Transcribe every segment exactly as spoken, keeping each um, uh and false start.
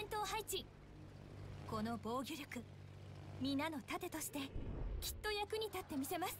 戦闘配置。この防御力、皆の盾としてきっと役に立ってみせます。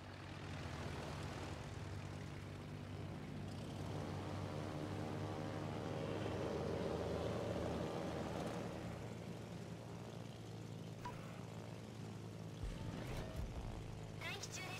待機中です。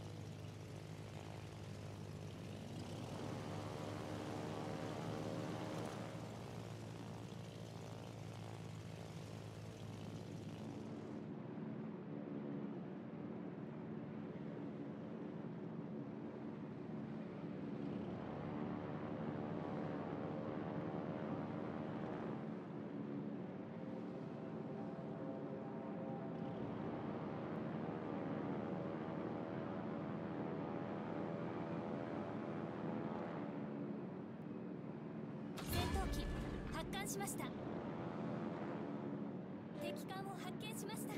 発艦しました。敵艦を発見しました。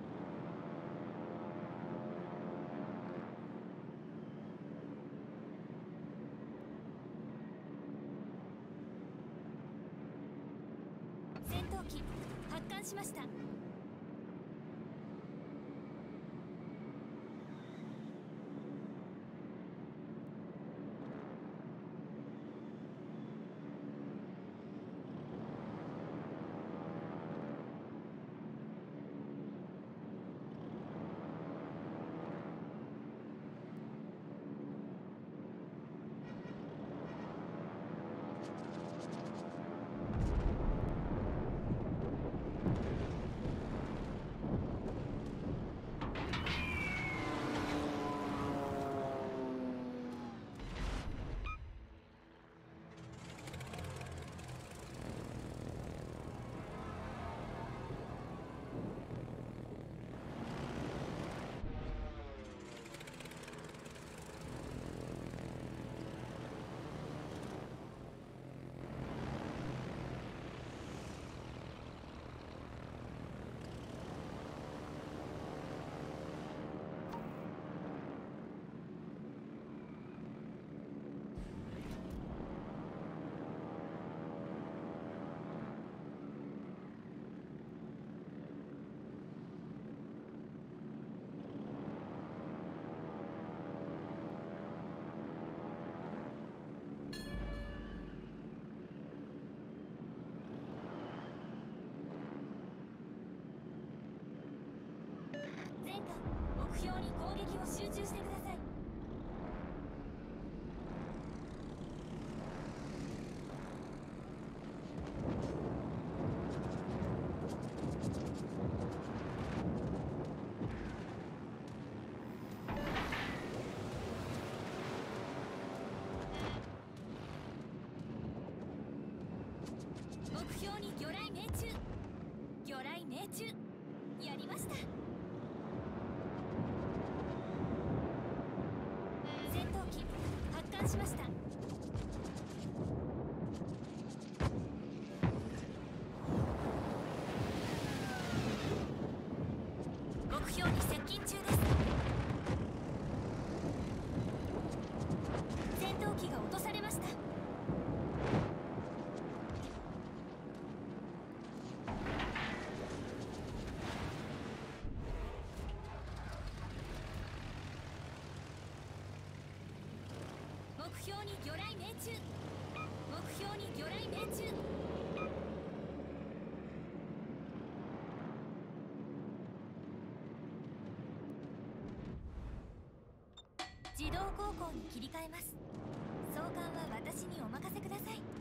戦闘機発艦しました。全艦目標に攻撃を集中してください。目標に魚雷命中。魚雷命中。やりました。戦闘機発艦しました。目標に接近中です。戦闘機が落とされました。目標に魚雷命中。目標に魚雷命中。自動航行に切り替えます。操艦は私にお任せください。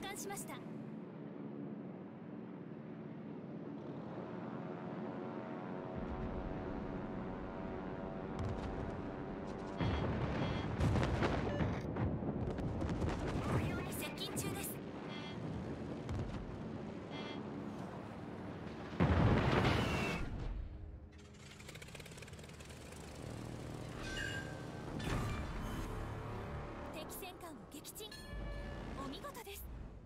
艦しました。目標に接近中です。敵戦艦を撃沈。お見事です。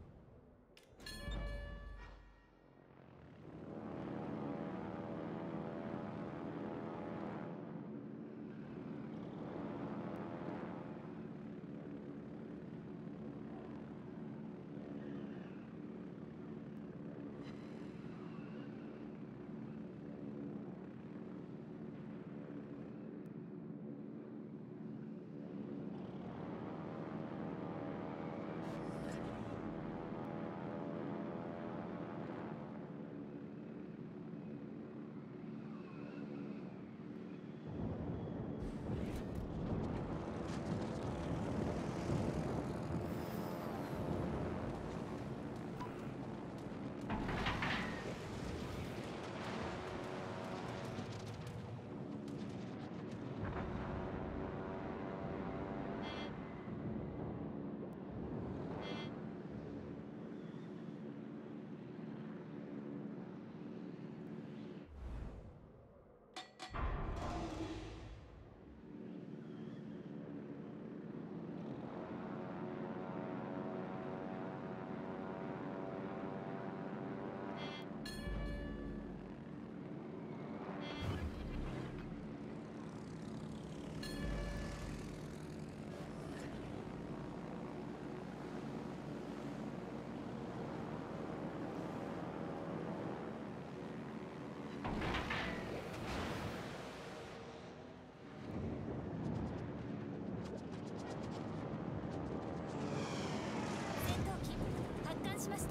しました。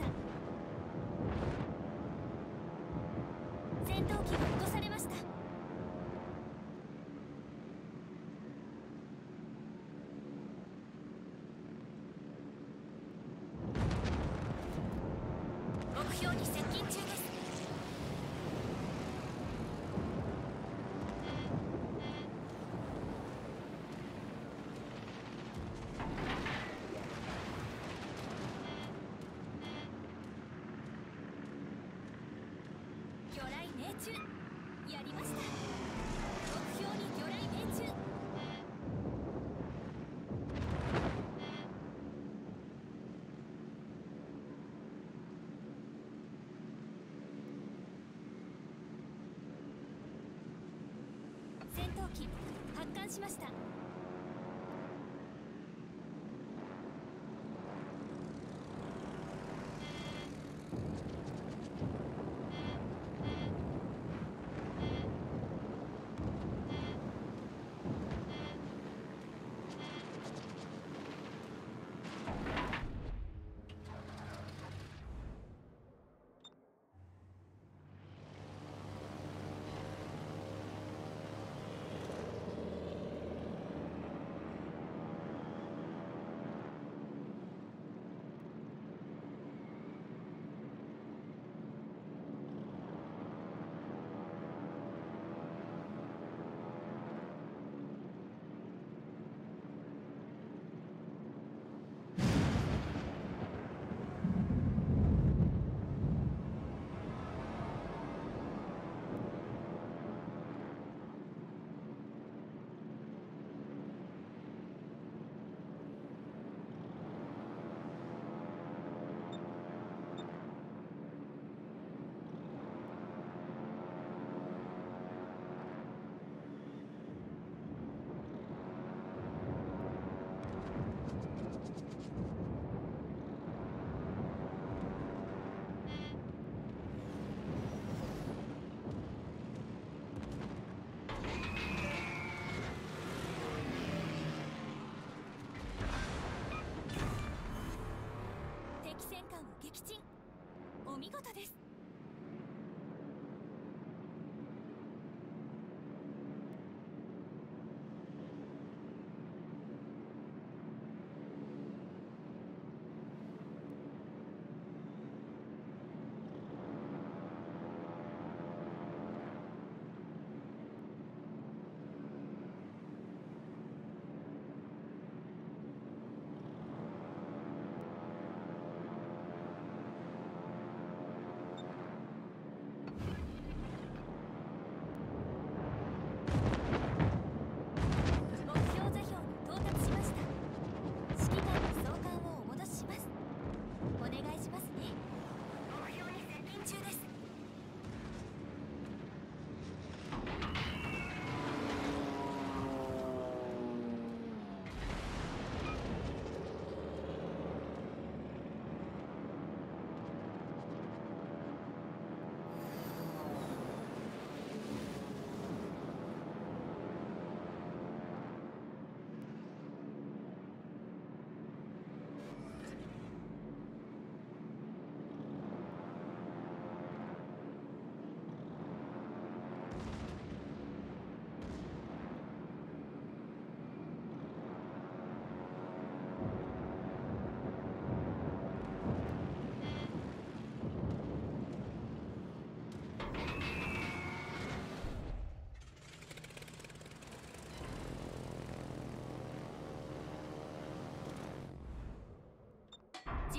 戦闘機が落とされました。目標に接近中です。魚雷命中。やりました。目標に魚雷命中。戦闘機発艦しました。敵戦艦を撃沈。お見事です。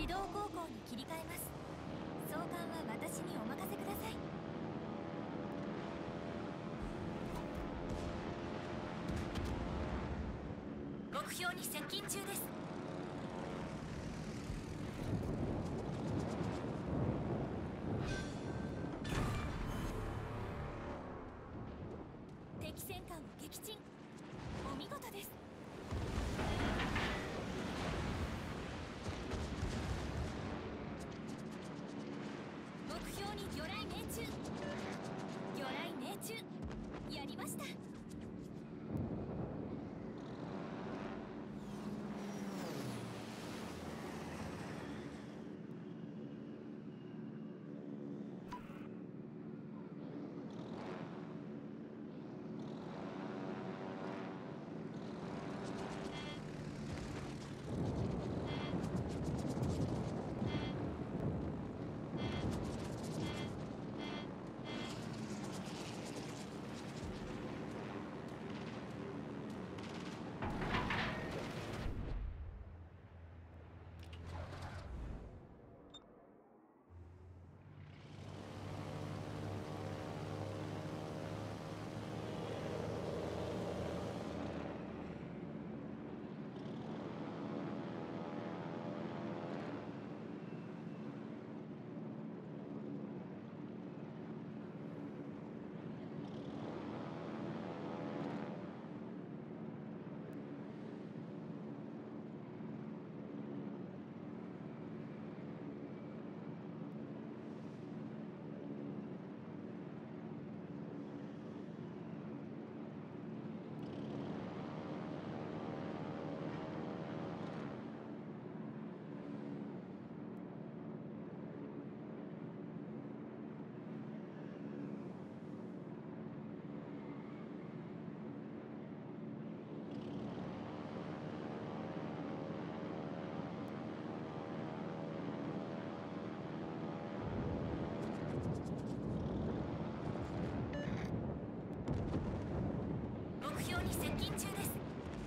自動航行に切り替えます。送還は私にお任せください。目標に接近中です。敵戦艦を撃沈。お見事です。目標に魚雷命中。魚雷命中。やりました。目標に接近中です。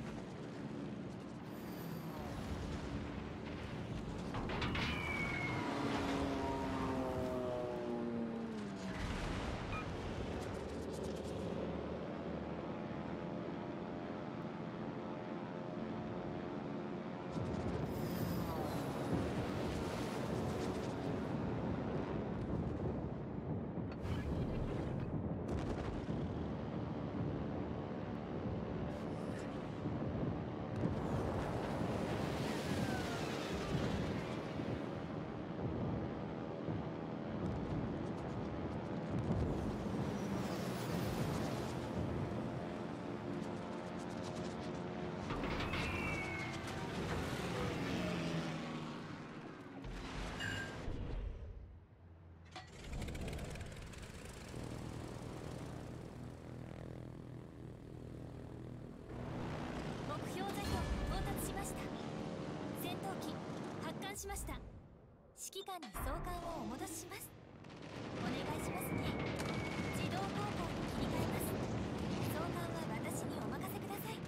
目標座標到達しました。戦闘機発艦しました。指揮官に送艦をお戻しします。お願いしますね。自動航行に切り替えます。送艦は私にお任せください。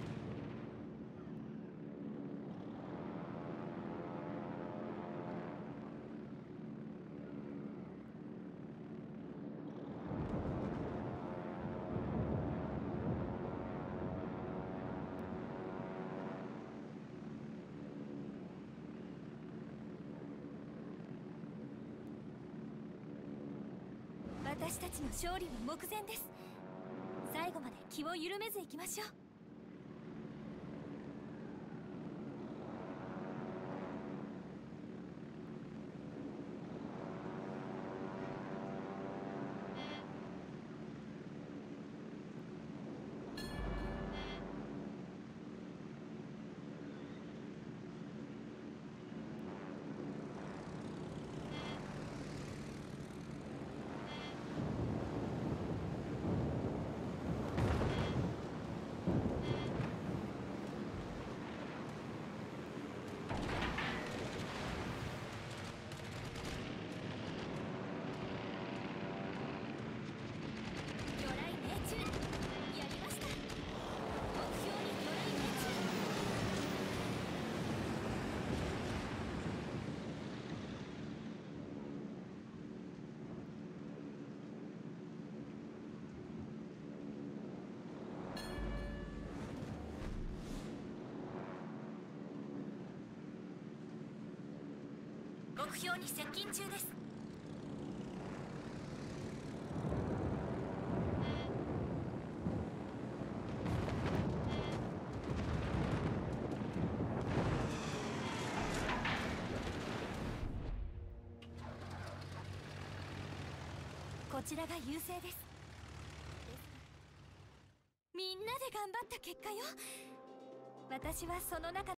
私たちの勝利は目前です。最後まで気を緩めずいきましょう。 目標に接近中です。こちらが優勢です。みんなで頑張った結果よ。私はその中